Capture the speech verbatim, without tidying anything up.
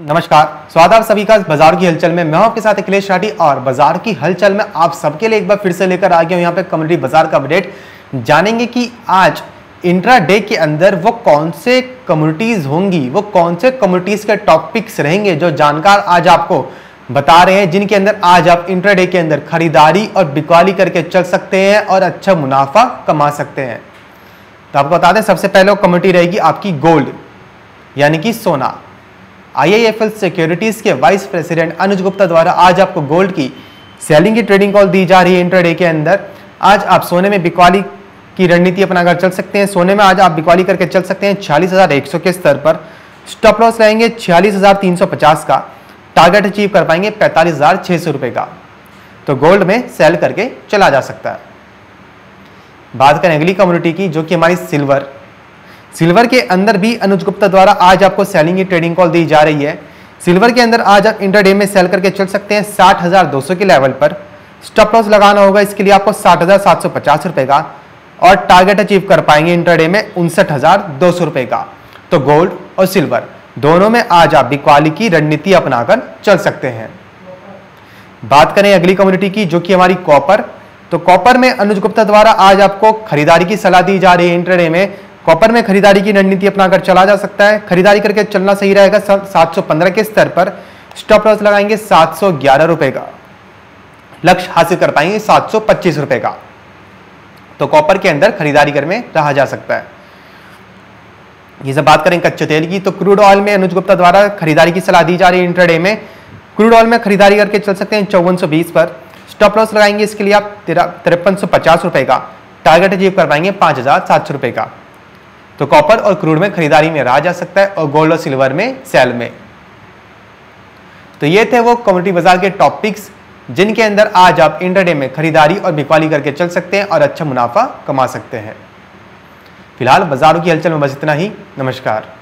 नमस्कार, स्वागत है आप सभी का बाजार की हलचल में। मैं हूं आपके साथ अखिलेश राठी और बाजार की हलचल में आप सबके लिए एक बार फिर से लेकर आ गया हूं यहाँ पे कम्युनिटी बाजार का अपडेट। जानेंगे कि आज इंट्रा डे के अंदर वो कौन से कम्युनिटीज होंगी, वो कौन से कम्युनिटीज के टॉपिक्स रहेंगे जो जानकार आज आपको बता रहे हैं, जिनके अंदर आज आप इंट्रा डे के अंदर खरीदारी और बिकवाली करके चल सकते हैं और अच्छा मुनाफा कमा सकते हैं। तो आपको बता दें, सबसे पहले कम्युनिटी रहेगी आपकी गोल्ड यानी कि सोना। I I F L securities के वाइस प्रेसिडेंट अनुज गुप्ता द्वारा आज आपको गोल्ड की सेलिंग की ट्रेडिंग कॉल दी जा रही है इंट्राडे के अंदर। आज आप सोने में बिकवाली की रणनीति अपनाकर चल सकते हैं। सोने में आज आप बिकवाली करके चल सकते हैं छियालीस हजार एक सौ के स्तर पर। स्टॉप लॉस रहेंगे छियालीस हजार तीन सौ पचास का। टारगेट अचीव कर पाएंगे पैंतालीस हजार छह सौ रुपए का। तो गोल्ड में सेल करके चला जा सकता है। बात करें अगली कम्युनिटी की, जो कि हमारी सिल्वर। सिल्वर के अंदर भी अनुज गुप्ता द्वारा आज आपको सेलिंग की ट्रेडिंग कॉल दी जा रही है। सिल्वर के अंदर आज आप इंट्राडे में सेल करके चल सकते हैं साठ हजार दो सौ के लेवल पर। स्टॉप लॉस लगाना होगा इसके लिए आपको साठ हजार सात सौ पचास रुपए का और टारगेट अचीव कर पाएंगे इंट्राडे में उनसठ हजार दो सौ रुपए का। तो गोल्ड और सिल्वर दोनों में आज आप बिकवाली की रणनीति अपनाकर चल सकते हैं। बात करें अगली कम्युनिटी की, जो कि हमारी कॉपर। तो कॉपर में अनुज गुप्ता द्वारा आज आपको खरीदारी की सलाह दी जा रही है इंट्राडे में। कॉपर में खरीदारी की रणनीति अपनाकर चला जा सकता है। खरीदारी करके चलना सही रहेगा सात सौ पंद्रह के स्तर पर। स्टॉप लॉस लगाएंगे सात सौ ग्यारह रुपए का। लक्ष्य हासिल कर पाएंगे सात सौ पच्चीस रुपए का। तो कॉपर के अंदर खरीदारी कर में रहा जा सकता है। ये सब बात करें कच्चे तेल की, तो क्रूड ऑयल में अनुज गुप्ता द्वारा खरीदारी की सलाह दी जा रही है इंट्राडे में। क्रूड ऑयल में खरीदारी करके चल सकते हैं चौवन सौ बीस पर। स्टॉप लॉस लगाएंगे इसके लिए आप तिरपन सौ पचास रुपए का। टारगेट अचीव कर पाएंगे पांच हजार सात सौ रुपए का। तो कॉपर और क्रूड में खरीदारी में रहा जा सकता है और गोल्ड और सिल्वर में सेल में। तो ये थे वो कम्युनिटी बाजार के टॉपिक्स जिनके अंदर आज आप इंट्राडे में खरीदारी और बिकवाली करके चल सकते हैं और अच्छा मुनाफा कमा सकते हैं। फिलहाल बाजारों की हलचल में बस इतना ही। नमस्कार।